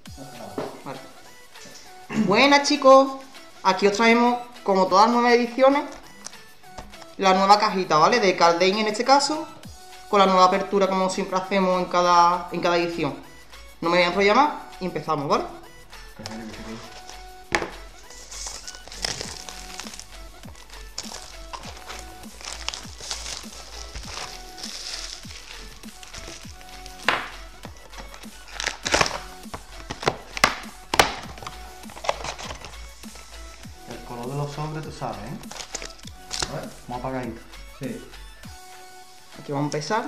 Vale. Buenas, chicos. Aquí os traemos, como todas las nuevas ediciones, la nueva cajita, ¿vale? De Caldane en este caso, con la nueva apertura como siempre hacemos en cada edición. No me voy a enrollar más y empezamos, ¿vale? El color de los sobres, tú sabes, ¿eh? A ver, más apagadito. Sí. Aquí vamos a empezar.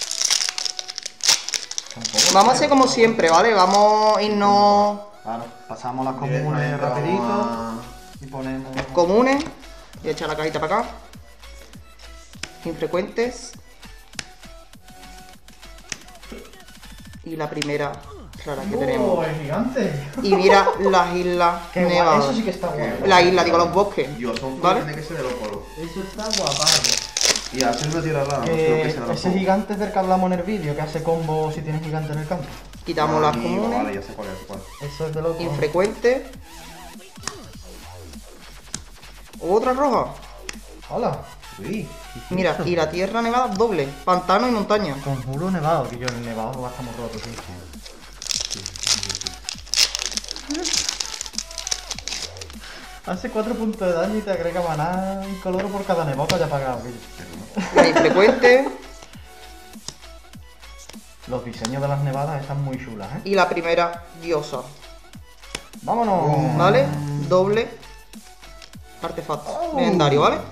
Tampoco Vamos a hacer como siempre, ¿vale? Vamos a irnos Claro, pasamos las comunes rapidito y ponemos... comunes. Voy a echar la cajita para acá. Infrecuentes. Y la primera rara que tenemos. ¡Es gigante! Y mira las islas Qué guay, nevadas. eso sí que está guapo. La isla, digo, los bosques. Dios, son ¿Vale? tiene que ser de los polos. Eso está guapardo. Y hacer una tierra rara, no creo que sea de los Ese polos. gigante es del que hablamos en el vídeo, que hace combo si tienes gigante en el campo. Quitamos las Amigo, comunes. Vale, ya sé cuál es, cuál. Eso es de loco. Infrecuentes. Otra roja. Hola. Uy, Mira, y la tierra nevada doble. Pantano y montaña. Conjuro nevado, que yo en el nevado lo gastamos roto, sí. Hace 4 puntos de daño y te agrega maná incoloro por cada nevado que haya pagado. La infrecuente. Los diseños de las nevadas están muy chulas, ¿eh? Y la primera diosa. ¡Vámonos! ¿Vale? Doble artefacto. Legendario, ¿vale?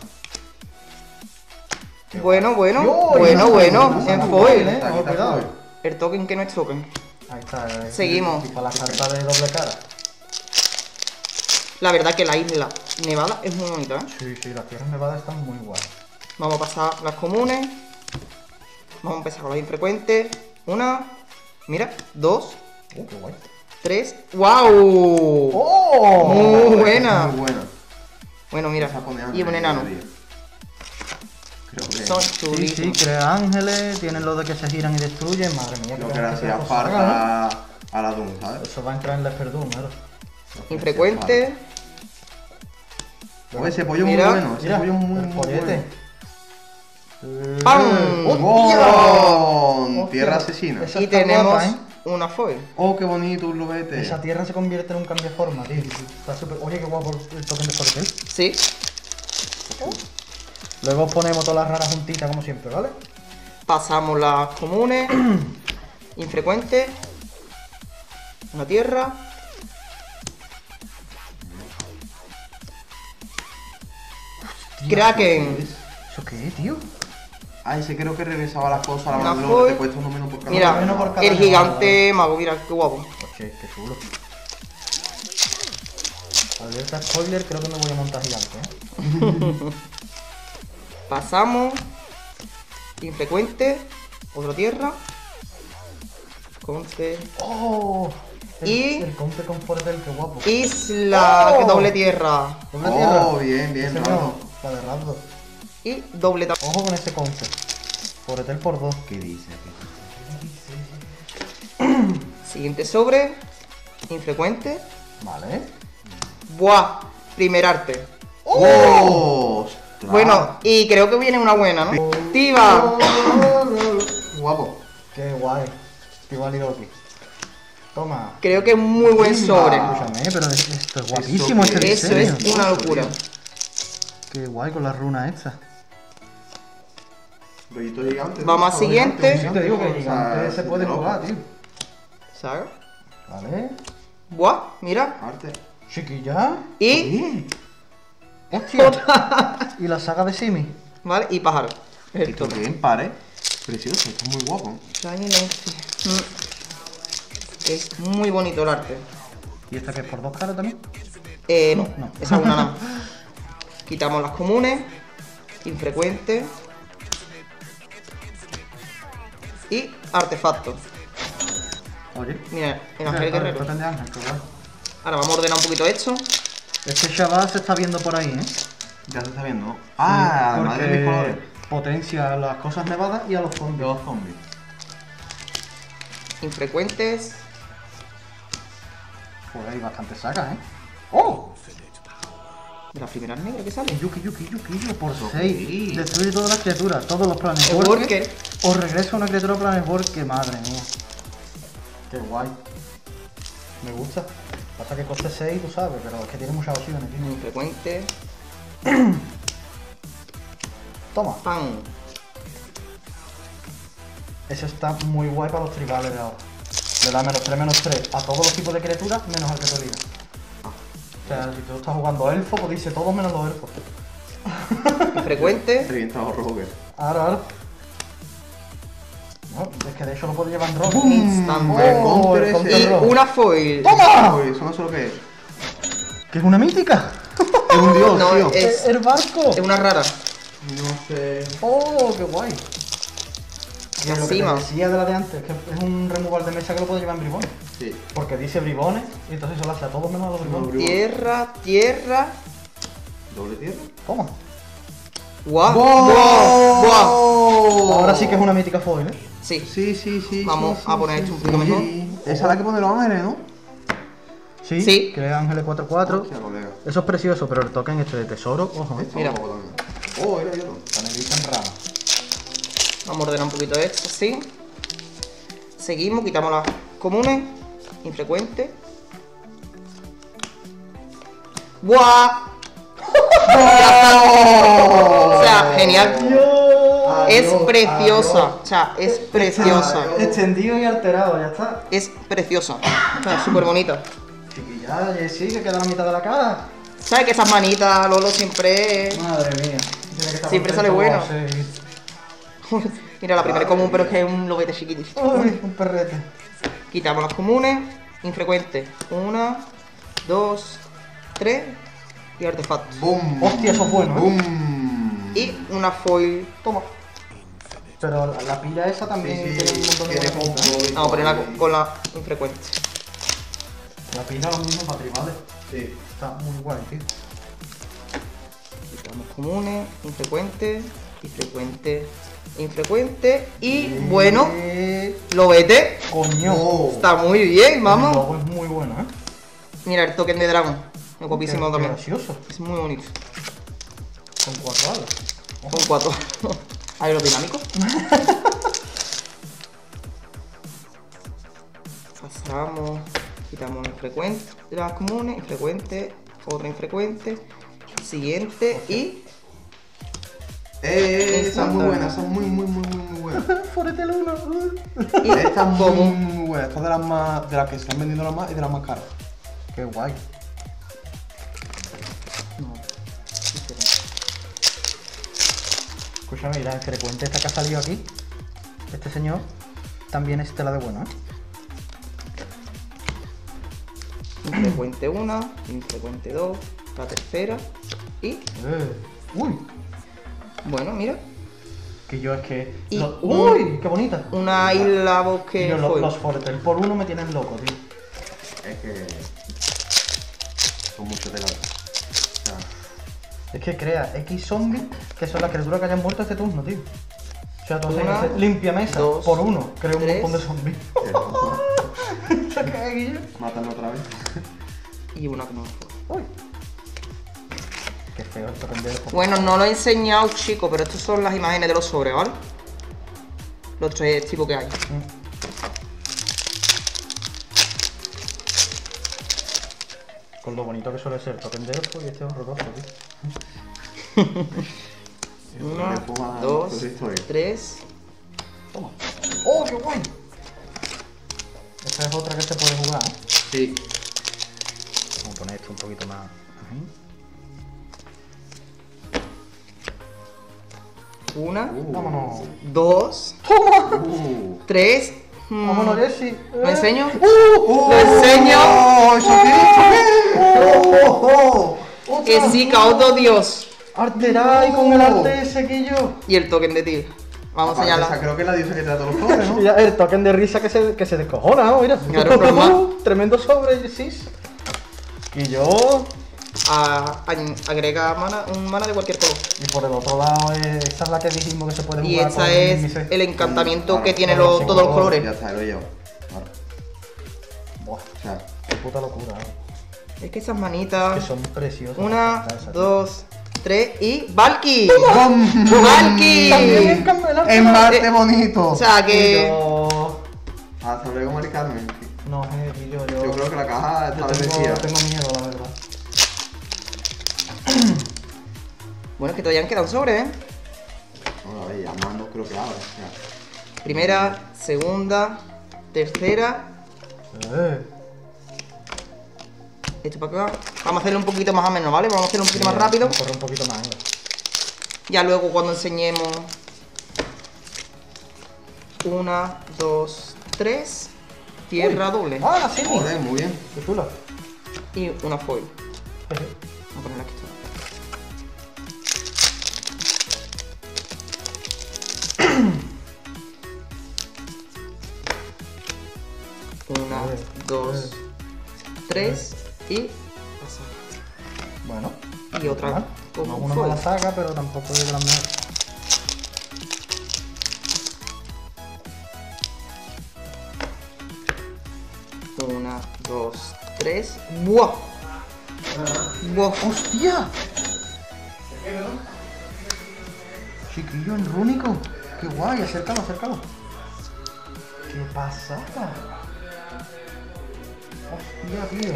Bueno, bueno. Bueno. En foil. ¿eh? Ojo, cuidado. El token que no es token. Ahí está. Seguimos. Y para la carta de doble cara. La verdad que la isla nevada es muy bonita, ¿eh? Sí, las tierras nevadas están muy guay. Vamos a pasar las comunes. Vamos a empezar con las infrecuentes. Una. Mira. Dos. Qué guay. Tres. ¡Wow! ¡Oh! Muy buena. Muy buena. Bueno, mira. Esa pone Y un ángeles, enano. creo que Son Sí, chulísimos. crea ángeles, tienen lo de que se giran y destruyen, madre mía. lo qué que le hacía cosa rara, falta a la Doom, ¿no? ¿sabes? Eso va a entrar en Left Doom, ¿no? Infrecuente. Oye, ese pollo es muy Mira, bueno, ese Mira, pollo es muy, el muy pollete. bueno. ¡Pam! ¡Oh! Tierra asesina. Esa Y está tenemos guapa, ¿eh? una foil. Oh, qué bonito un lobete. Esa tierra se convierte en un cambio de forma, tío. Está súper... Oye, qué guapo el token de Fortel. Sí. Luego ponemos todas las raras juntitas, como siempre, ¿vale? Pasamos las comunes. Infrecuente. Una tierra. Kraken. ¿Eso qué es, tío? Ay, ese creo que regresaba las cosas a la Una mano de foil. te cuesta uno menos por cada Mira, menos por cada el uno. gigante mago, mira, qué guapo. Oye, qué chulo. Alerta spoiler, creo que me voy a montar gigante, ¿eh? Pasamos. Infrecuente. Otra tierra. Conte. ¡Oh! Y- El conte con Fortel, qué guapo. Isla. ¡Oh! Que doble tierra. ¿Doble tierra? Oh, bien, bien, Ese bravo. no, la de Raptor. Y doble también. Ojo con ese conce. Fortel por 2. ¿Qué dice? Siguiente sobre. Infrecuente. Vale. Buah. Primer arte. ¡Oh! ostras. Bueno, y creo que viene una buena, ¿no? Activa. Guapo. Qué guay. Igual Loki. Toma. Creo que es muy buen sobre. Escúchame, pero esto es guapísimo este Eso diseño. es una locura. Qué guay con las runas estas. Rollito gigante. Vamos al siguiente. Sí, te digo que el O sea, gigante se puede de loco. jugar, tío. ¿Sabes? Vale. Buah, mira. Arte. Chiquilla. Y. Hostia. Y la saga de Simi. Vale, y pájaro. Esto Esto. bien, pare. Precioso, esto es muy guapo. Shiny Lance. Es muy bonito el arte. ¿Y esta que es por 2 caras también? No, No. esa es una nada. Quitamos las comunes. Infrecuentes. Y artefactos. Oye. Mira, el ángel guerrero. Token de ángel, qué guay. Ahora vamos a ordenar un poquito esto. Este chaval se está viendo por ahí, ¿eh? Ya se está viendo, ¿no? Ah, además de mis colores. Potencia a las cosas nevadas y a los zombies. Los zombies. Infrecuentes. Pues hay bastantes sagas, ¿eh? ¡Oh! De las primeras negras que sale. Yuki, por 6. Destruye todas las criaturas, todos los planes. El worker. O regresa una criatura planes worker, madre mía. Qué guay. Me gusta. Pasa que coste 6, tú sabes, pero es que tiene muchas opciones, tío. Infrecuente. Toma. Pan. Eso está muy guay para los tribales de ahora. Le da -3/-3 a todos los tipos de criaturas, menos al que te elija. O sea, si tú estás jugando elfo, pues dice todos menos los elfos. Infrecuente. Revienta los rockers. Ahora. No, es que de hecho lo puedo llevar en rock. Instante. Oh, el el counter counter Y rock. una foil. ¡Toma! Uy, eso no sé lo que es. ¿Que es una mítica? Es un dios, No, tío. es- El barco. Es una rara. No sé. Oh, qué guay. La Lo que te cima. decía de la de antes, que es un removal de mesa que lo puedo llevar en bribones. Sí. Porque dice bribones y entonces se lo hace a todos menos a los bribones. Tierra, tierra. ¿Doble tierra? Toma. Guau. Guau. Guau. Ahora sí que es una mítica foil, ¿eh? Sí. Sí. Vamos a poner esto un poquito mejor. Esa es la que pone los ángeles, ¿no? Sí. Sí. Crea ángeles 4/4. Hostia, colega. Eso es precioso, pero el token este de tesoro, ojo, ¿eh? Esto Mira. un poco también. Oh, era yo. Canelita en rama. Vamos a ordenar un poquito esto, así. Seguimos, quitamos las comunes. Infrecuente. ¡Guau! O sea, genial. Es preciosa. O sea, es preciosa. Extendido y alterado, ya está. Es preciosa. O sea, súper bonita. Chiquilla, sí, que queda la mitad de la cara. ¿Sabes que esas manitas, Lolo, siempre Madre mía. Tiene que estar Siempre sale contento, bueno. sí. Mira, la primera es común, pero es que es un lobete chiquitito. Uy, un perrete. Quitamos las comunes. Infrecuentes. 1, 2, 3. Y artefactos. ¡Bum! Hostia, eso es bueno, ¿eh? ¡Bum! Y una foil. Toma. Pero la pila esa también Sí, tiene un montón de tiene buenas pintas, ¿eh? puntos. Vamos a ponerla con la infrecuente. La pila lo mismo para tribales. Sí. Está muy guay, tío. Quitamos comunes, infrecuentes, infrecuente, infrecuente. Y bueno, lobete. Coño. Oh. Está muy bien, El vamos. logo es muy bueno, ¿eh? Mira el token de dragón. Es guapísimo Qué también. gracioso. Es muy bonito. Con 4 alas. Con 4. Aerodinámico. Pasamos. Quitamos infrecuente, las comunes, infrecuente, otra infrecuente, siguiente y Esa es muy buena, esa es muy buena. Forete el 1. y Esta es muy común. buena. Esta es de las más, de las que se están vendiendo las más y de las más caras. Qué guay. No, diferente. Escúchame, y la frecuente esta que ha salido aquí, este señor, también es tela de bueno, ¿eh? Infrecuente 1, infrecuente 2, la tercera y Uy, bueno, mira, que yo es que... Y ¡Uy! ¡Qué bonita! una isla bosque Tío, foil. los Foretel por uno me tienen loco, tío. Es que son muchos de la otra. O sea, Es que crea X zombies, que son las criaturas que hayan muerto este turno, tío. O sea, tú Una, haces limpia mesa dos, por uno, crea un tres. montón de zombies. ¿Se cae, Guillo? mátalo otra vez. Y una común foil. Uy. Qué feo esto cambiar de Bueno, no lo he enseñado, chicos, pero estas son las imágenes de los sobres, ¿vale? Los tres tipos que hay. Con lo bonito que suele ser el token de elfo y este es horroroso, tío. Una, Me fuma dos, otra historia. 3. Toma. ¡Oh, qué guay! Esta es otra que se puede jugar, ¿eh? Sí. Vamos a poner esto un poquito más. Ahí. Una, Vámonos. 2, ¡Toma! 3. Vámonos, Jessy. ¿Lo enseño? ¡Lo enseño! ¡Oh! ¿Eso qué? Que sí, caudo Dios. Arterai con el arte ese que yo. Y el token de Tyr. Vamos a Esa enseñarla. creo que es la diosa que te da todos los pobres, ¿no? Mira, el token de risa que se descojona, ¿no? Mira. Claro, normal. Tremendo sobre, sí. Y yo. Agrega mana, un mana de cualquier color. Y por el otro lado, esta es la que dijimos que se puede jugar. Y esta con es Mises. el encantamiento Vale, que tiene vale, sí, todos los color, colores. Ya está, lo he llevado. Vale. Buah. O sea, Qué puta locura, Es que esas manitas. que son preciosas. Una, Esas, tío. 2, 3 y. ¡Valky! También ¡Valky! campeonato. ¡En Marte bonito! O sea que. Hasta luego, Mari Carmen. No sé, tío, Yo creo que la caja está bendecida. tengo miedo, la verdad. Bueno, es que todavía quedan sobres, ¿eh? Bueno, a ver, ya más no creo que abra. O sea, Primera, segunda, tercera. Esto para acá. Vamos a hacerlo un poquito más o menos, ¿vale? Vamos a hacerlo un poquito más rápido. Corre un poquito más, venga. Ya luego cuando enseñemos. 1, 2, 3. Tierra doble. ¡Ah, la Sydney! joder, muy bien. ¡Qué chula! Y una foil. Vamos a ponerla aquí. Una, dos, tres y pasar. Bueno. Y otra normal. como No es una foil. mala saga, pero tampoco es de las mejores. Una, dos, tres. ¡Buah! ¡Buah! ¡Hostia! Chiquillo en rúnico. ¡Qué guay! Acércalo, acércalo. ¡Qué pasada! ¡Hostia, tío!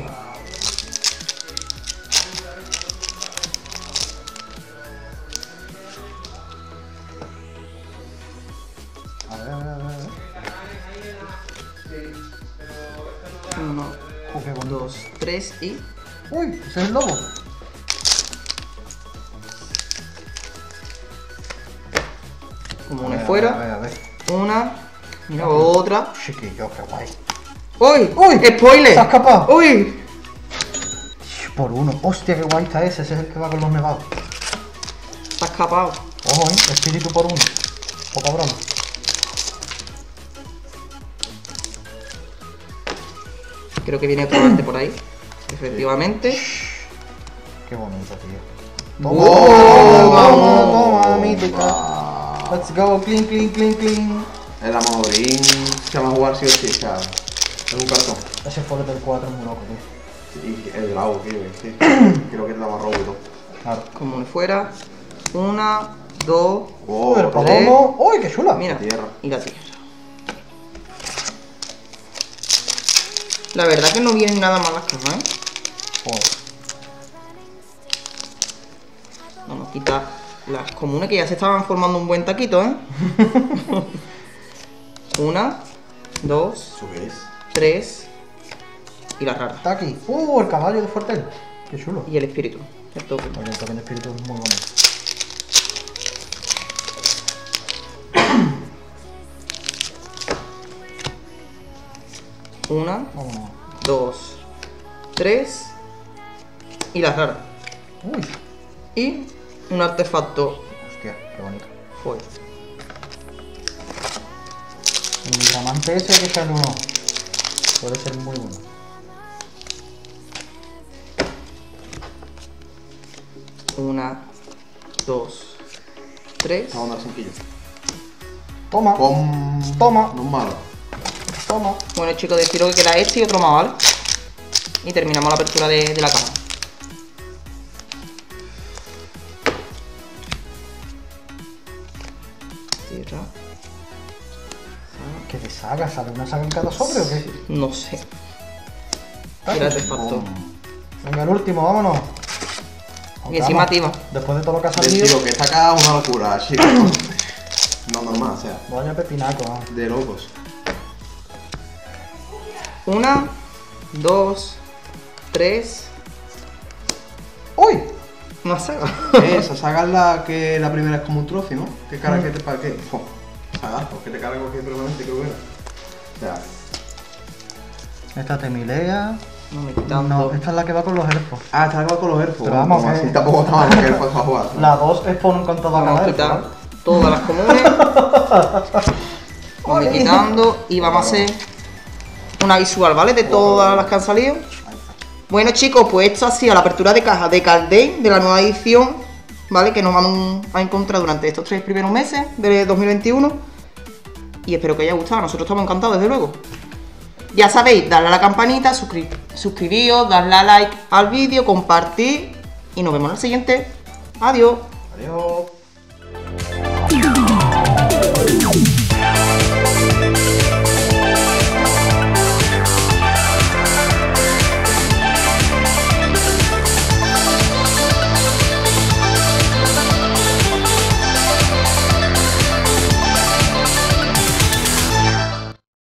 A ver, a ver, a ver. 1, Oh, qué bonito. 2, 3 y. ¡Uy! ¡Ese es el lobo! Como A una ver, fuera. A ver, a ver. Una. Mira, otra. Chiquillo, qué guay. ¡Uy! ¡Uy! ¡Spoiler! ¡Se ha escapado! ¡Uy! Por uno. ¡Hostia, qué guay está ese! Ese es el que va con los nevados. Se ha escapado. Ojo, espíritu por uno. Poca broma. Creo que viene otra parte por ahí. Efectivamente. Qué bonito, tío. ¡Oh! Toma, toma, mítica. Let's go, clean, clean, clean, clean. El Amorín se llama jugar sí o sí, o sea, es un cartón. Ese fue del 4 es muy loco, tío. Y el Drago, tío, es que creo que te da más robo y todo. Claro. Como una fuera. Una, dos. Oh, el robo. palomo. ¡Uy, qué chula! Mira. Tierra. Y la tierra. La verdad que no vienen nada mal las cajas, ¿eh? Joder. Vamos a quitar las comunes que ya se estaban formando un buen taquito, ¿eh? Una, dos, ¿Eso qué es? tres. Y la rara. Está aquí. El caballo de Fortel. Qué chulo. Y el espíritu. El toque. Oye, el token de espíritu es muy bonito. Una, Vámonos. dos, tres. Y la rara. Uy. Y un artefacto Hostia, qué bonito. foil. El migramante ese que sale uno. Puede ser muy bueno. Una, dos, tres. Vamos a andar sin quillo. Toma. Toma. No es malo. Toma. Bueno, chicos, deciros que queda este y otro más, ¿vale? Y terminamos la apertura de la caja. Tierra. ¿Qué de saga? ¿Sale una saga en cada sobre o qué? No sé. Y el artefacto. Venga, el último, vámonos. Y encima activa. Después de todo lo que ha Les salido. digo que esta caja es una locura, chicos. No normal, o sea, Vaya pepinaco, vamos. de locos. Una, dos, tres. ¡Uy! Una saga. Esa saga es la que la primera es como un trofeo, ¿no? ¿Qué cara que te para qué? Sagazo, que te carga cualquier permanente, creo que era. O sea, Esta te milea. No me quitando. No, esta es la que va con los elfos. ah, está con los elfos. Pero vamos, como que- así tampoco estaba los elfos para jugar. ¿no? La 2 es por un con todo a Vamos a cada elfo, quitar ¿vale? todas las comunes. Vamos a ir quitando y vamos a hacer una visual, ¿vale? De todas las que han salido. Bueno, chicos, pues esto ha sido la apertura de caja de Caldane, de la nueva edición, ¿vale? Que nos vamos a encontrar durante estos 3 primeros meses de 2021. Y espero que haya gustado, nosotros estamos encantados, desde luego. Ya sabéis, darle a la campanita, suscribíos, darle a like al vídeo, compartir y nos vemos en el siguiente. Adiós. Adiós.